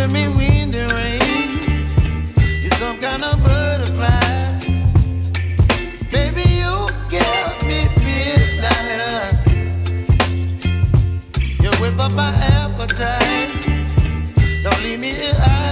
giving me wind and rain. You're some kind of butterfly. Baby, you give me midnight. You whip up my appetite. Don't leave me here.